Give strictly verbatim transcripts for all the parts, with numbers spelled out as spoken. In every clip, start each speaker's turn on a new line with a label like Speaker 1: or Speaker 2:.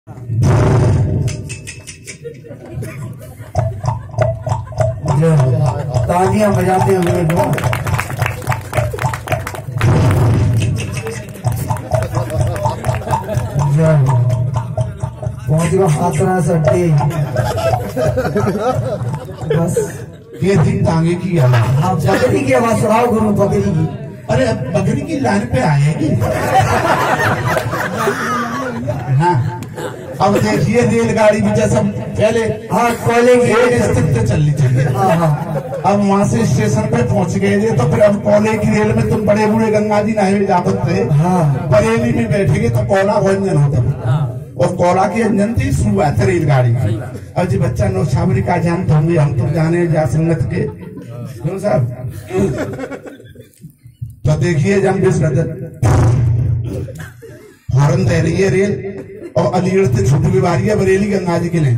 Speaker 1: तालियां बजाते हुए पहुंच गया हाथरा सट्टी। बस
Speaker 2: ये दिन तांगे की आवाज।
Speaker 1: हाँ, बकरी की आवाज सुनाओ गुरु, बकरी की।
Speaker 2: अरे अब बकरी की लाइन पे आएगी। हाँ, अब देखिए रेलगाड़ी भी जैसा पहले
Speaker 1: हाँ कोयले की
Speaker 2: स्थित पे चलनी चाहिए।
Speaker 1: हाँ हाँ,
Speaker 2: अब वहाँ से स्टेशन पे पहुँच गए थे तो फिर अब कोयले की रेल में तुम बड़े बूढ़े गंगा जी नहाए जाते थे।
Speaker 1: हाँ,
Speaker 2: बरेली में बैठेंगे तो कोयला वो इंजन होता था और कोयला की इंजन थी शुरुआत है रेलगाड़ी की। अब जी बच्चा नौशावरी का जानते होंगे, हम तो जाने जा संगत के साहब। तो देखिए जब हॉर्न दे रही है रेल और अलीगढ़ से छुट्टी बीमारी है बरेली गंगा जी के लिए।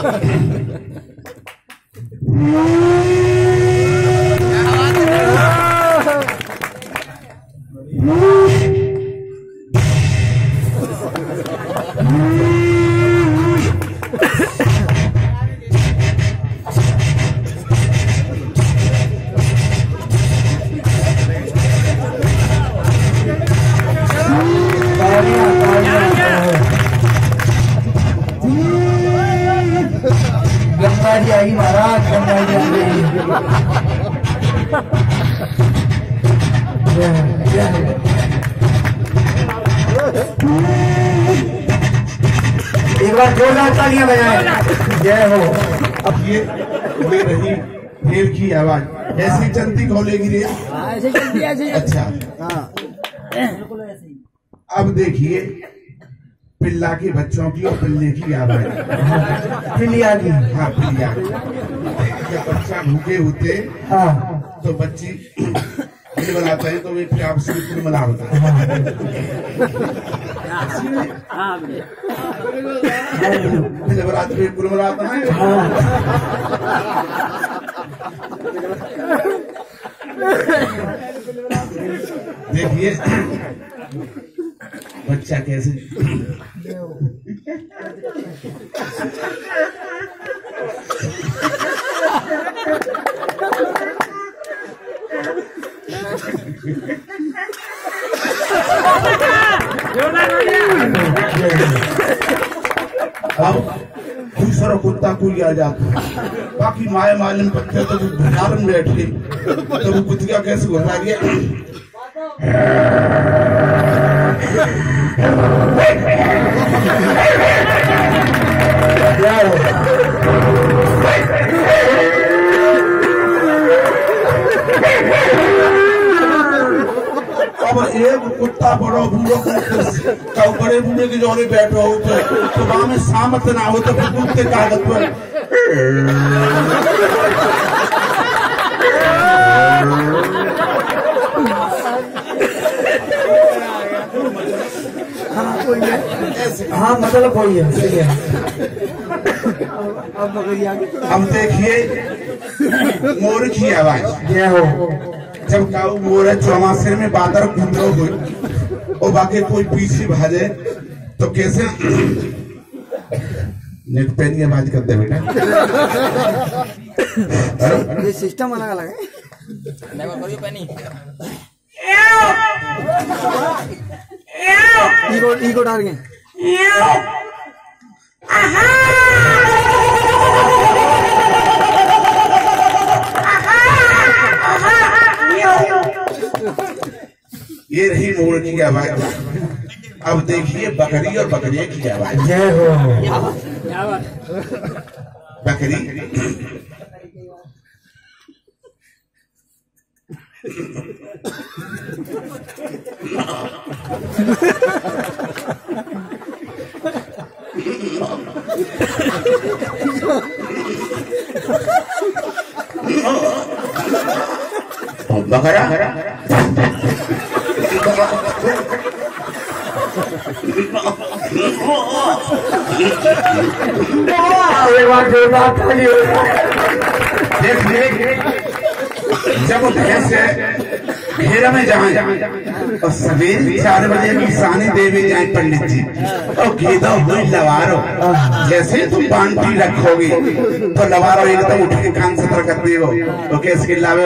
Speaker 1: गंगा जी आई महाराज, गंगा जी आई। एक बार जोरदार तालियां बजाएं। जय हो।
Speaker 2: अब ये ये रही रेल की आवाज। ऐसी चलती खोलेगी रेल,
Speaker 3: ऐसे चलती ऐसे।
Speaker 2: अच्छा
Speaker 3: बिल्कुल ऐसे ही।
Speaker 2: अब देखिए पिल्ला के बच्चों की और पिल्ले की आवाज।
Speaker 1: पिलिया की।
Speaker 2: हाँ पिल्ला, जब बच्चा भूखे होते
Speaker 1: हाँ
Speaker 2: तो बच्ची पिल बनाते हैं तो वे फिर आपसे पिल बना होता है। पिल बनाते हुए पुल बनाता है। देखिए बच्चा कैसे अब दूसरा कुत्ता कोई आ जाता, बाकी माए मालूम पत्ते तो भंडार में बैठ गई तो वो कुतिया कैसे घुसा गया। अब एक कुत्ता बड़ो बूढ़ो कब बड़े बूढ़े के जोड़े बैठो होते तो वहां में सामत ना हो तो फिर दूध के कागज पर
Speaker 1: हाँ मतलब कोई है, सही है।
Speaker 2: हम देखिए मोर की आवाज।
Speaker 1: जय हो।
Speaker 2: जब काऊ मोर चौमासे में बादर कुंदरो हुई और बाकी कोई पीछे भाजे तो कैसे नेट पे नहीं आवाज करते बेटा।
Speaker 3: ये सिस्टम अलग अलग है। ईगो ईगो डाल गए।
Speaker 2: ये रही मोर की आवाज। अब देखिए बकरी और बकरिया की आवाज।
Speaker 1: जय हो।
Speaker 2: बकरी बकरा देख जब भैंस घेरा में जाए और सवेरे चार बजे निशानी देवी जाए पंडित जी और घेदा हुई लवारो। जैसे तुम बांटी रखोगे तो लवारो एकदम उठ के कान सतर करते हो तो कैसे लावे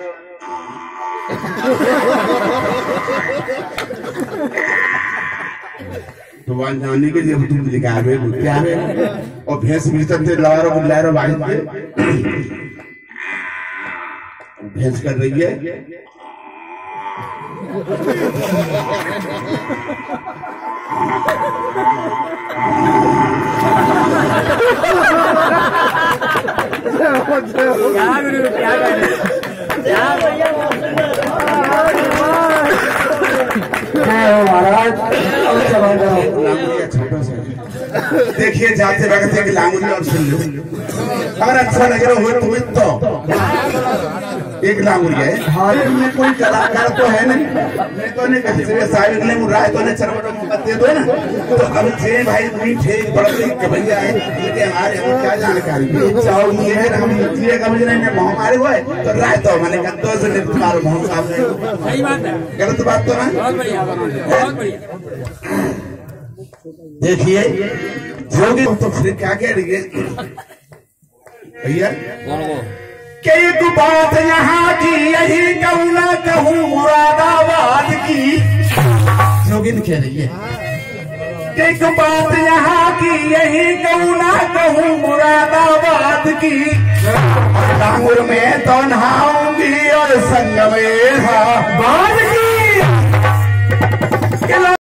Speaker 2: तो वहां जाने के लिए तुम लिखावे क्या है और भैंस भीतर से लवारो बुलारो बाइज भैंस कर रही है। देखिए जाते वक्त एक लांगुरी और सुन लो अगर अच्छा लग रहा हो तुम्हें तो एक लांगुरी है। हाँ में कोई कलाकार तो है नहीं मैं तो नहीं कहते साहिब ने मुराय तो ने चरवटों को दे दो ना तो अब जे भाई नहीं ठीक बड़ा भैया है लेकिन हमारे हम क्या जानकारी चावल ये है हम ये का मुझे नहीं मोह मारे हुए तो राय तो मैंने कहा दो से तुम्हारे मोह साहब ने सही बात है गलत बात तो ना बहुत बढ़िया बहुत बढ़िया। देखिए जोगी तो फिर क्या कह रही है भैया कि एक बात यहाँ की यही कहूँ ना कहूँ मुरादाबाद की जोगिन कह रही है एक बात यहाँ की यही कहूँ ना कहूँ मुरादाबाद की डांगुर में तो नहाऊंगी और संग में बात की